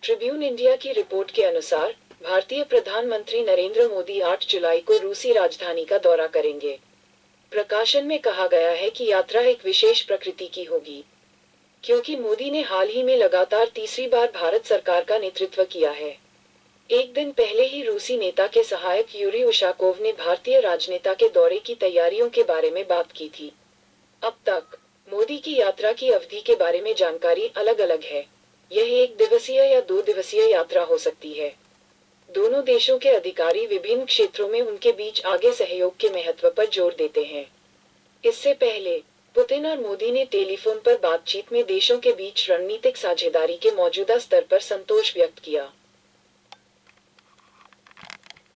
Tribune India की report के अनुसार भारतीय प्रधानमंत्री नरेंद्र मोदी 8 जुलाई को रूसी राजधानी का दौरा करेंगे। प्रकाशन में कहा गया है कि यात्रा एक विशेष प्रकृति की होगी, क्योंकि मोदी ने हाल ही में लगातार तीसरी बार भारत सरकार का नेतृत्व किया है। एक दिन पहले ही रूसी नेता के सहायक यूरी उशाकोव ने भारतीय राजनेता के दौरे की तैयारियों के बारे में बात की थी। अब तक मोदी की यात्रा की अवधि के बारे में जानकारी अलग अलग है। यह 1 दिवसीय या 2 दिवसीय यात्रा हो सकती है। दोनों देशों के अधिकारी विभिन्न क्षेत्रों में उनके बीच आगे सहयोग के महत्व पर जोर देते हैं। इससे पहले पुतिन और मोदी ने टेलीफोन पर बातचीत में देशों के बीच रणनीतिक साझेदारी के मौजूदा स्तर पर संतोष व्यक्त किया।